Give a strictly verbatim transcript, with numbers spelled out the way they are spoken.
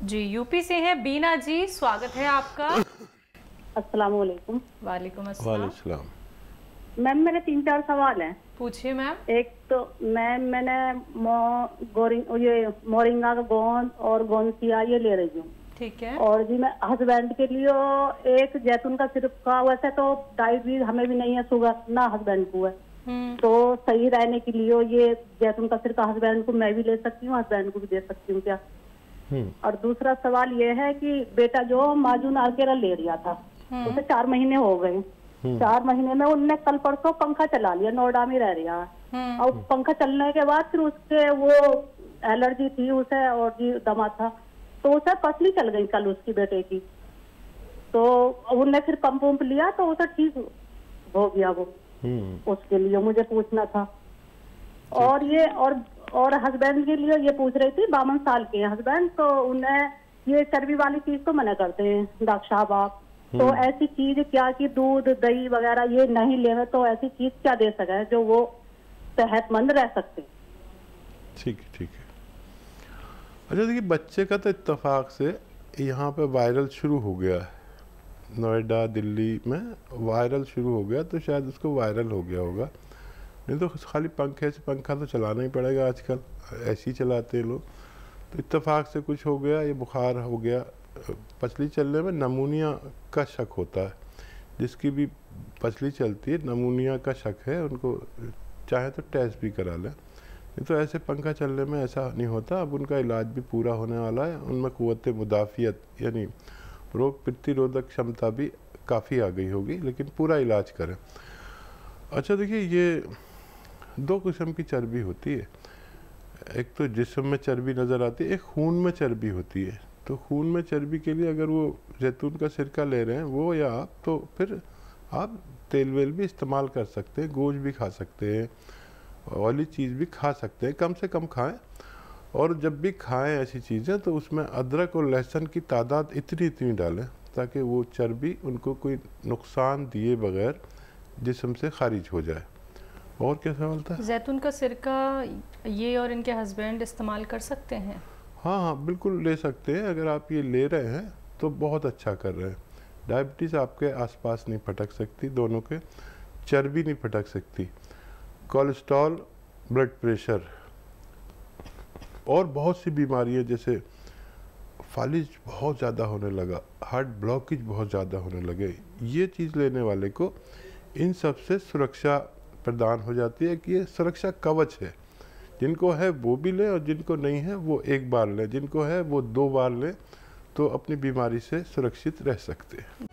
जी, UP से हैं बीना जी, स्वागत है आपका। अस्सलाम वालेकुम। वालेकुम अस्सलाम। वालेकुम सलाम। मैम मेरे तीन चार सवाल हैं। पूछिए मैम। एक तो मैम मैंने मो, गोरिंग ये मोरिंगा का गोंद और गोंसिया ये ले रही हूँ। ठीक है। और जी मैं हस्बैंड के लिए एक जैतून का सिरप का, वैसे तो डाइट भी हमें भी नहीं है, शुगर ना हस्बैंड को है, तो सही रहने के लिए ये जैतून का सिरप हस्बैंड को मैं भी ले सकती हूँ, हस्बैंड को भी दे सकती हूँ क्या? और दूसरा सवाल ये है कि बेटा जो माजून आर्केरा ले लिया था उसे चार महीने हो गए, चार महीने में उनने कल परसों पंखा चला लिया, नोएडा में रह रहा है, और पंखा चलने के बाद फिर उसके वो एलर्जी थी उसे और जी दमा था, तो उसे पसली चल गई कल उसकी बेटे की, तो उनने फिर पंप वम्प लिया तो उसे ठीक हो गया वो। उसके लिए मुझे पूछना था। और ये और और हस्बैंड के लिए ये पूछ रही थी, बावन साल के हस्बैंड, तो उन्हें ये चर्बी वाली चीज तो मना करते हैं डॉक्टर साहब आप, तो ऐसी चीज क्या कि दूध दही वगैरह ये नहीं लेवे, तो ऐसी चीज क्या दे सके जो वो सेहतमंद रह सकते? ठीक है ठीक है। अच्छा देखिए, बच्चे का तो इत्तेफाक से यहाँ पे वायरल शुरू हो गया है, नोएडा दिल्ली में वायरल शुरू हो गया, तो शायद उसको वायरल हो गया होगा, नहीं तो खाली पंखे से पंखा तो चलाना ही पड़ेगा आजकल, ऐसे ही चलाते हैं लोग, तो इत्तेफाक से कुछ हो गया, ये बुखार हो गया, पसली चलने में नमूनिया का शक होता है, जिसकी भी पसली चलती है नमूनिया का शक है, उनको चाहे तो टेस्ट भी करा लें, नहीं तो ऐसे पंखा चलने में ऐसा नहीं होता। अब उनका इलाज भी पूरा होने वाला है, उनमें क़ुव्वत मुदाफ़ियत यानी रोग प्रतिरोधक क्षमता भी काफ़ी आ गई होगी, लेकिन पूरा इलाज करें। अच्छा देखिए, ये दो किस्म की चर्बी होती है, एक तो जिस्म में चर्बी नज़र आती है, एक खून में चर्बी होती है। तो खून में चर्बी के लिए अगर वो जैतून का सिरका ले रहे हैं वो या आप, तो फिर आप तेल वेल भी इस्तेमाल कर सकते हैं, गोश्त भी खा सकते हैं, ऑयली चीज़ भी खा सकते हैं, कम से कम खाएं। और जब भी खाएं ऐसी चीज़ें तो उसमें अदरक और लहसुन की तादाद इतनी इतनी डालें ताकि वो चर्बी उनको कोई नुकसान दिए बगैर जिस्म से खारिज हो जाए। और क्या सवाल था? जैतून का सिरका ये और इनके हस्बैंड इस्तेमाल कर सकते हैं? हाँ हाँ बिल्कुल ले सकते हैं, अगर आप ये ले रहे हैं तो बहुत अच्छा कर रहे हैं। डायबिटीज़ आपके आसपास नहीं फटक सकती, दोनों के चर्बी नहीं फटक सकती, कोलेस्ट्रॉल, ब्लड प्रेशर और बहुत सी बीमारियाँ जैसे फालिज बहुत ज़्यादा होने लगा, हार्ट ब्लॉकेज बहुत ज़्यादा होने लगे, ये चीज़ लेने वाले को इन सब से सुरक्षा प्रदान हो जाती है कि ये सुरक्षा कवच है। जिनको है वो भी लें और जिनको नहीं है वो एक बार लें, जिनको है वो दो बार लें, तो अपनी बीमारी से सुरक्षित रह सकते हैं।